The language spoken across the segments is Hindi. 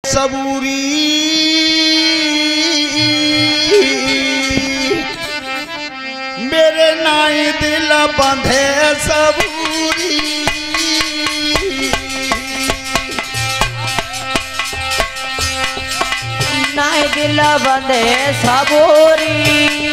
सबूरी मेरे नाई दिल बंधे सबूरी नाई दिल बंधे सबूरी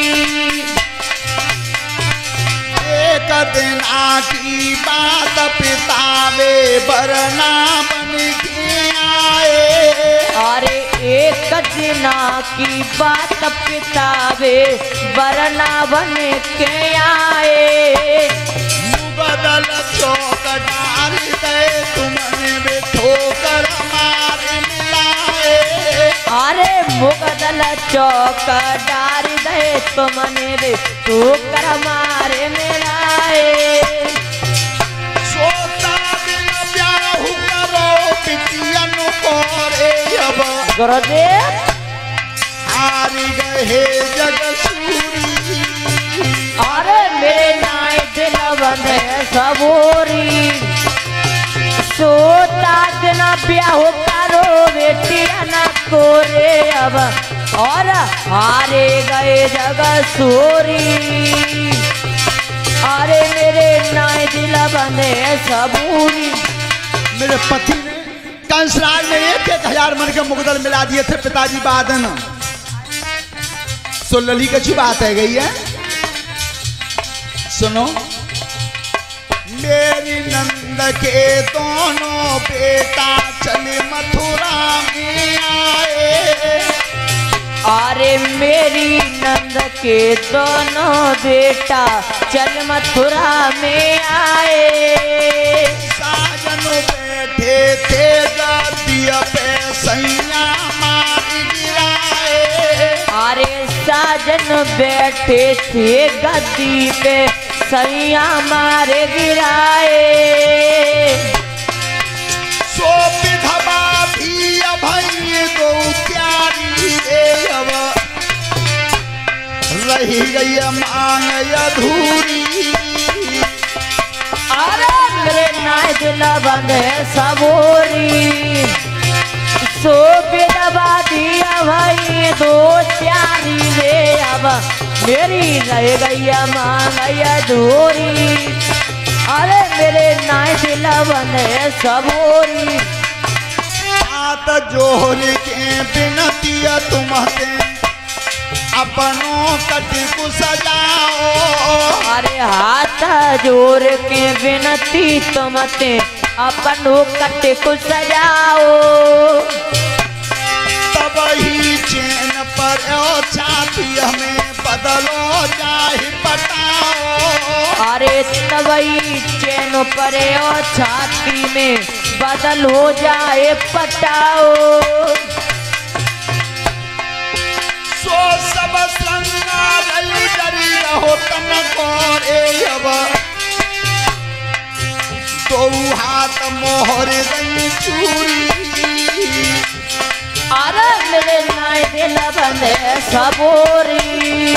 एक दिन आकी बात पिता वे बरना बन के आए। अरे एक दिना की बात पिता वे बरना बन के आए। बदल चौक डाल दे तुमने वे ठोकर मारे मिलाए। अरे मुगदल चौक डाल दे तुमने वे ठोकर मारे मिलाए। सोता बिन ब्याहु करो पितियन कोरे अब गुरुदेव हारी गए जग सूरी। अरे मेरे नाई दिल बंधे सबूरी सोता दिन ब्याह करो बेटिया न कोरे अब और हारे गए जग सूरी। अरे मेरे नाई दिल बंधे सबूरी। मेरे पति ने कंसराज ने 1,000 मन के मुगदल मिला दिए थे पिताजी बादन। सो लली कच्छी बात है गई है सुनो। मेरी नंद के दोनों बेटा चले मथुरा में आए। अरे मेरी नंद के दोनों बेटा चल मथुरा में आए। साजन बैठे थे गद्दिया पे सैया मार गिराए। अरे साजन बैठे थे गद्दी पे सैया मारे गिराए। सो विधवा भी अभय दो प्यारी अब रही गई मांग अधूरी। अरे मेरे नाई दिल बंधे सबूरी सो विधवा दिया भाई दो प्यारी रे अब मेरी रह गई मांग अधूरी। अरे मेरे नाई दिल बंधे सबूरी हाथ जोड़ के बिनती तुम्हें अपनों कटी को सजाओ। अरे हाथ जोड़ के विनती तुमते अपनों कट को सजाओ। तब ही चैन पर छाती हमें बदलो जाहि पटाओ। अरे तबई चैन पर छाती में बदल हो जाए पटाओ। सो सब श्रृंगार डरी रहो तन कोरे अब दो हाथ मोहर दई चूरी। अरे मेरे नाई दिल बंधे सबूरी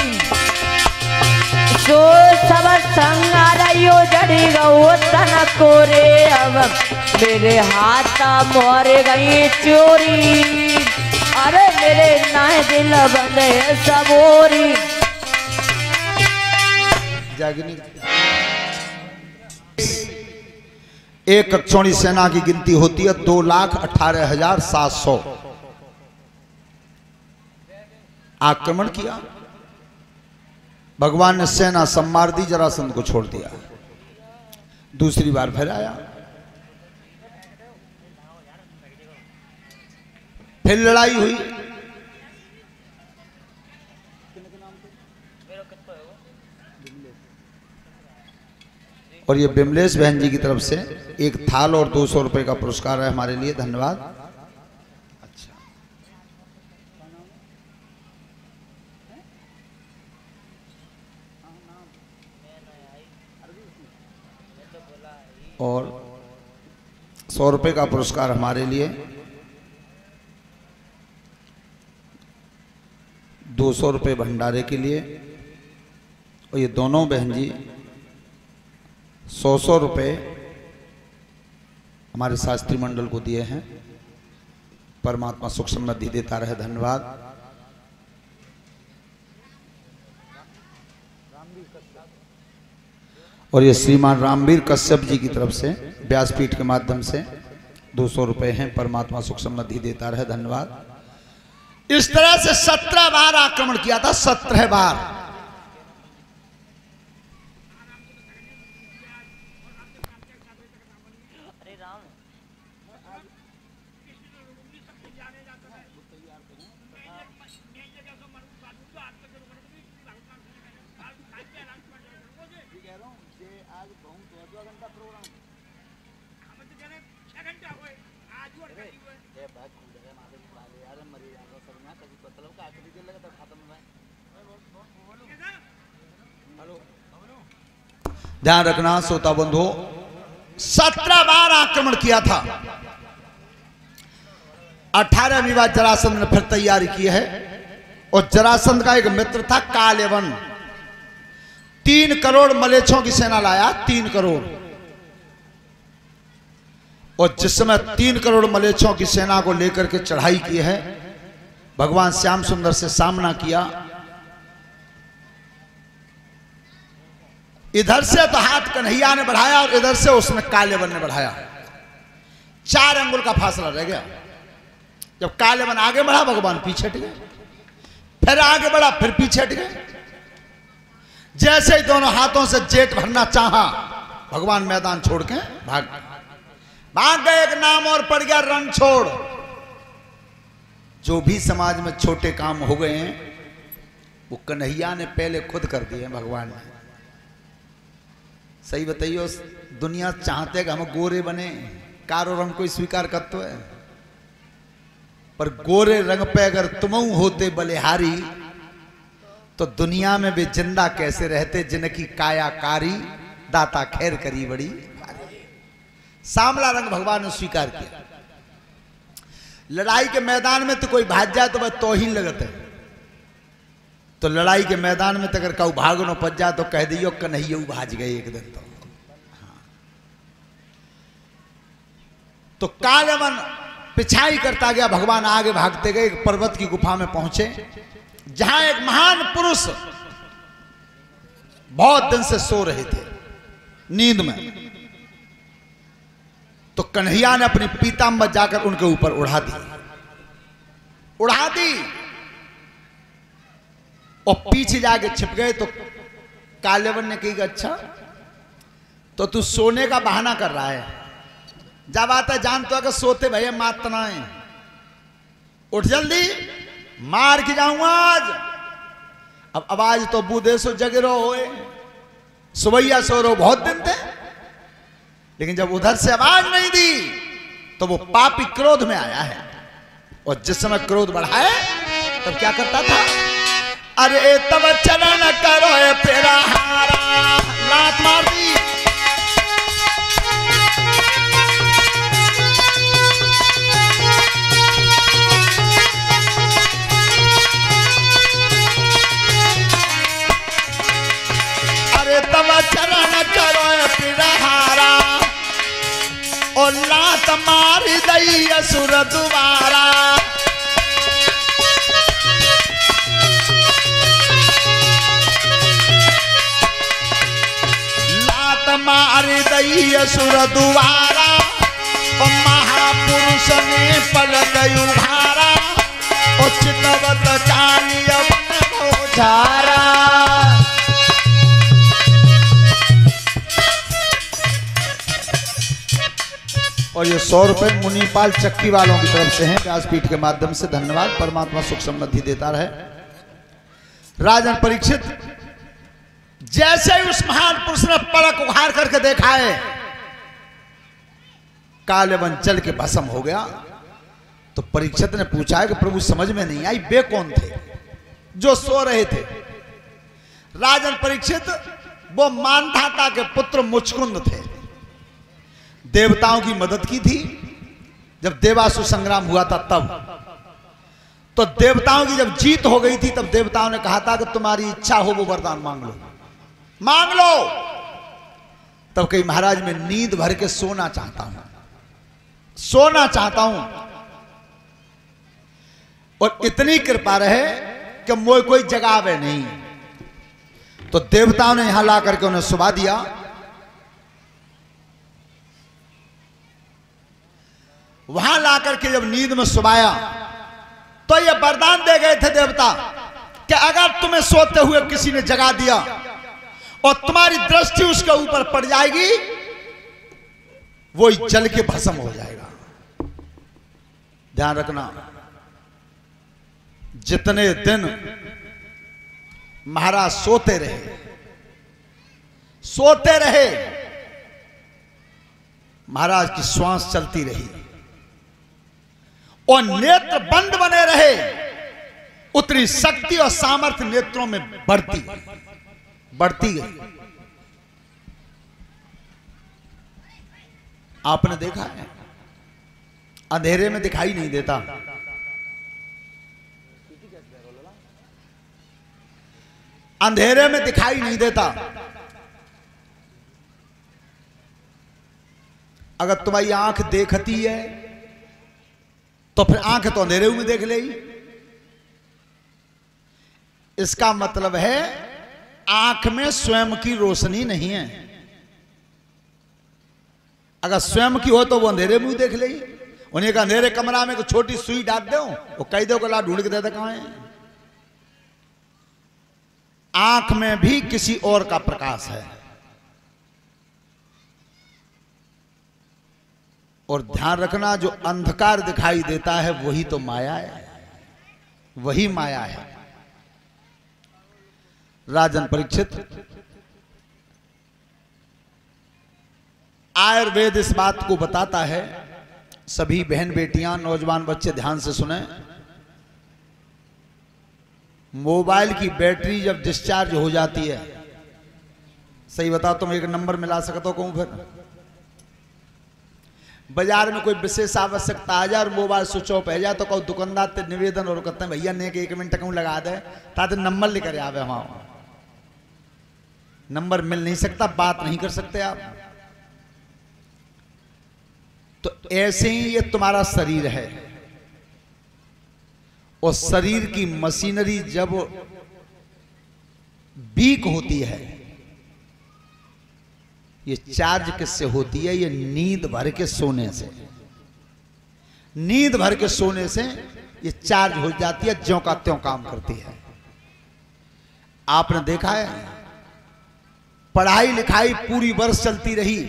सो सब संगारियो जड़ी गो तन कोरे अब मेरे हाथ मोर गई चोरी। अरे मेरे नाई दिल बंधे सबूरी। जागनी एक कक्षौणी सेना की गिनती होती है 2,18,700। आक्रमण किया भगवान ने सेना सम्मार दी जरासंध को छोड़ दिया। दूसरी बार फिर आया फिर लड़ाई हुई। और ये बिमलेश बहन जी की तरफ से एक थाल और 200 रुपए का पुरस्कार है हमारे लिए। धन्यवाद। अच्छा और 100 रुपए का पुरस्कार हमारे लिए। 200 रुपये भंडारे के लिए। और ये दोनों बहन जी 100 रुपये हमारे शास्त्री मंडल को दिए हैं। परमात्मा सुख समृद्धि देता रहे, धन्यवाद। और ये श्रीमान रामवीर कश्यप जी की तरफ से व्यासपीठ के माध्यम से 200 रुपए हैं, परमात्मा सुख समृद्धि देता रहे, धन्यवाद। इस तरह से 17 बार आक्रमण किया था, 17 बार। ध्यान रखना श्रोता बंधु, 17 बार आक्रमण किया था। 18वीं बार जरासंध ने फिर तैयारी की है। और जरासंध का एक मित्र था कालेवन, 3 करोड़ मलेच्छों की सेना लाया, 3 करोड़। और जिस समय 3 करोड़ मलेच्छों की सेना को लेकर के चढ़ाई की है, भगवान श्याम सुंदर से सामना किया। इधर से तो हाथ कन्हैया ने बढ़ाया और इधर से उसने कालेवन ने बढ़ाया, 4 अंगुल का फासला रह गया। जब कालेवन आगे बढ़ा, भगवान पीछे हट गए, फिर आगे बढ़ा, फिर पीछे हट गए। जैसे ही दोनों हाथों से जेट भरना चाहा, भगवान मैदान छोड़ के भाग गए। एक नाम और पड़ गया, रण छोड़। जो भी समाज में छोटे काम हो गए हैं, वो कन्हैया ने पहले खुद कर दिए भगवान ने। सही बताइए, दुनिया चाहते कि हम गोरे बने, कारो रंग को स्वीकार करते है, पर गोरे रंग पे अगर तुम होते बलिहारी, तो दुनिया में भी जिंदा कैसे रहते, जिनकी कायाकारी दाता खैर करी बड़ी। सांवला रंग भगवान ने स्वीकार किया। लड़ाई के मैदान में तो कोई भाग जाए तो वह तौहीन लगता है, तो लड़ाई के मैदान में अगर कऊ भाग न पच जाए तो कह दियो कन्हैया भाज गए एक दिन। तो कालेवन पिछाई करता गया, भगवान आगे भागते गए। एक पर्वत की गुफा में पहुंचे, जहां एक महान पुरुष बहुत दिन से सो रहे थे नींद में। तो कन्हैया ने अपनी पीताम्बर जाकर उनके ऊपर उड़ा दी और पीछे जाके छिप गए। तो कालेवन ने कही, अच्छा तो तू सोने का बहाना कर रहा है, जब आता जान तो अगर सोते भैया मातना है, उठ जल्दी, मार के जाऊंगा आज। अब आवाज तो बूढ़े सो जगे रहो होए, सुबैया सो रहो, बहुत दिन थे। लेकिन जब उधर से आवाज नहीं दी तो वो पापी क्रोध में आया है। और जिस समय क्रोध बढ़ा है, तब क्या करता था, अरे तब चरण करो तेरा हारा, लात मार दी। अरे तब चरण करो तेरा हारा, और लात मार दई असुर दुबारा। मार दई असुर दुआरा, और महापुरुष ने पलक उभारा, और चितवत चालिय झारा। और ये 100 रुपए मुनीपाल चक्की वालों की तरफ से हैं, व्यासपीठ के माध्यम से, धन्यवाद। परमात्मा सुख समृद्धि देता रहे। राजन परीक्षित, जैसे ही उस महान पुरुष ने पलक उघार करके देखा है, कालेवन जल के भस्म हो गया। तो परीक्षित ने पूछा है कि प्रभु समझ में नहीं आई, वे कौन थे जो सो रहे थे? राजन परीक्षित वो मानधाता के पुत्र मुचकुंद थे, देवताओं की मदद की थी जब देवासुर संग्राम हुआ था तब। तो देवताओं की जब जीत हो गई थी, तब देवताओं ने कहा था कि तुम्हारी इच्छा हो वो वरदान मांग लो। तब कही, महाराज मैं नींद भर के सोना चाहता हूं। और इतनी कृपा रहे कि मोए कोई जगावे नहीं। तो देवताओं ने यहां ला करके उन्हें सुबह दिया। वहां ला करके जब नींद में सुबाया तो ये वरदान दे गए थे देवता कि अगर तुम्हें सोते हुए किसी ने जगा दिया और तुम्हारी दृष्टि उसके ऊपर पड़ जाएगी, वो जल के भस्म हो जाएगा। ध्यान रखना, जितने दिन महाराज सोते रहे, महाराज की श्वास चलती रही और नेत्र बंद बने रहे, उतनी शक्ति और सामर्थ्य नेत्रों में बढ़ती गई। आपने देखा है, अंधेरे में दिखाई नहीं देता, अंधेरे में दिखाई नहीं देता। अगर तुम्हारी आंख देखती है तो फिर आंख तो अंधेरे में देख लेगी। इसका मतलब है आंख में स्वयं की रोशनी नहीं है। अगर स्वयं की हो तो वो अंधेरे में देख लेगी। उन्हें का अंधेरे कमरा में कोई छोटी सुई डाल दो, वो कह दो ला ढूंढ के देता कहां है। आंख में भी किसी और का प्रकाश है। और ध्यान रखना, जो अंधकार दिखाई देता है वही तो माया है, वही माया है। राजन परीक्षित, आयुर्वेद इस बात को बताता है, सभी बहन बेटियां नौजवान बच्चे ध्यान से सुने। मोबाइल की बैटरी जब डिस्चार्ज हो जाती है, सही बताओ तुम एक नंबर मिला सकते हो कहूं, फिर बाजार में कोई विशेष आवश्यकता आ जाए और मोबाइल स्विच ऑफ है जाए तो कहूँ दुकानदार ते निवेदन और कहते हैं भैया ने 1 मिनट कहूँ लगा दे ताकि नंबर लेकर आवे। वहां नंबर मिल नहीं सकता, बात नहीं कर सकते आप। तो ऐसे ही ये तुम्हारा शरीर है, और शरीर की मशीनरी जब वीक होती है, ये चार्ज किससे होती है? ये नींद भर के सोने से। नींद भर के सोने से ये चार्ज हो जाती है, ज्यों का त्यों काम करती है। आपने देखा है, पढ़ाई लिखाई पूरी वर्ष चलती रही,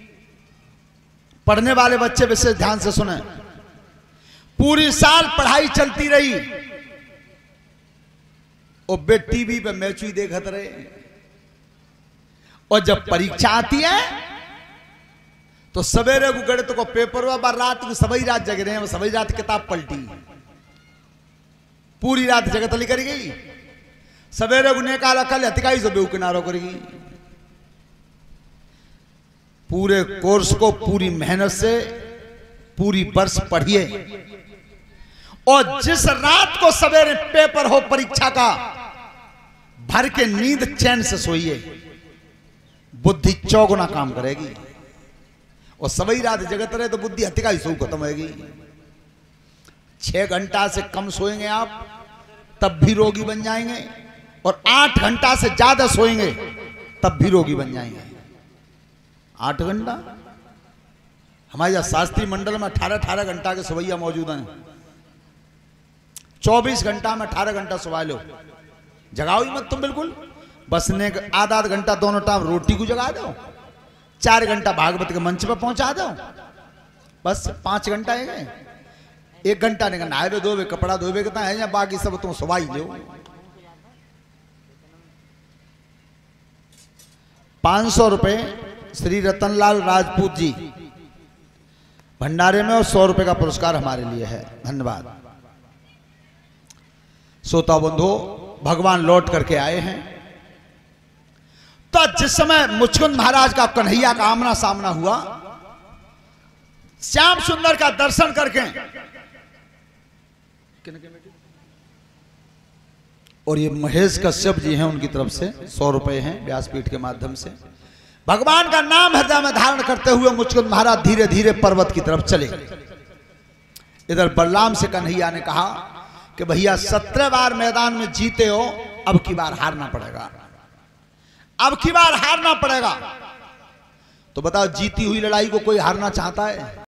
पढ़ने वाले बच्चे विशेष ध्यान से सुने, पूरी साल पढ़ाई चलती रही और बे टीवी पे मैच ही देखते रहे। और जब परीक्षा आती है तो सवेरे को गणित को पेपर हुआ, रात को सभी रात जग रहे हैं, सभी रात किताब पलटी, पूरी रात जगतली करी गई। सवेरे को निकाला कल हथिकाई से बेऊ किनारो करेगी। पूरे कोर्स को पूरी मेहनत से पूरी वर्ष पढ़िए, और जिस रात को सवेरे पेपर हो परीक्षा का, भर के नींद चैन से सोइए, बुद्धि चौगुना काम करेगी। और सभी रात जगत रहे तो बुद्धि हत्या ही सो खत्म होगी। 6 घंटा से कम सोएंगे आप तब भी रोगी बन जाएंगे, और 8 घंटा से ज्यादा सोएंगे तब भी रोगी बन जाएंगे। 8 घंटा, हमारे यहाँ शास्त्री मंडल में 18 घंटा के सवैया मौजूद हैं। 24 घंटा में 18 घंटा सुबह लो, जगाओ ही मत तुम बिल्कुल। बस ने आधा घंटा दोनों टाइम रोटी को जगा दो, 4 घंटा भागवत के मंच पर पहुंचा दो, बस 5 घंटा है। 1 घंटा नहीं नहाए धोवे कपड़ा धोवे कितना है, या बाकी सब तुम सुबह ही लो। 500 रुपए श्री रतनलाल राजपूत जी भंडारे में, और 100 रुपए का पुरस्कार हमारे लिए है। धन्यवाद। श्रोता बंधु, भगवान लौट करके आए हैं। तो जिस समय मुचकुंद महाराज का कन्हैया का आमना सामना हुआ, श्याम सुंदर का दर्शन करके, और ये महेश कश्यप जी हैं, उनकी तरफ से 100 रुपए हैं व्यासपीठ के माध्यम से। भगवान का नाम हृदय में धारण करते हुए मुचकुंद महाराज धीरे धीरे पर्वत की तरफ चले। इधर बलराम से कन्हैया ने कहा कि भैया 17 बार मैदान में जीते हो, अब की बार हारना पड़ेगा, अब की बार हारना पड़ेगा। तो बताओ जीती हुई लड़ाई को कोई हारना चाहता है?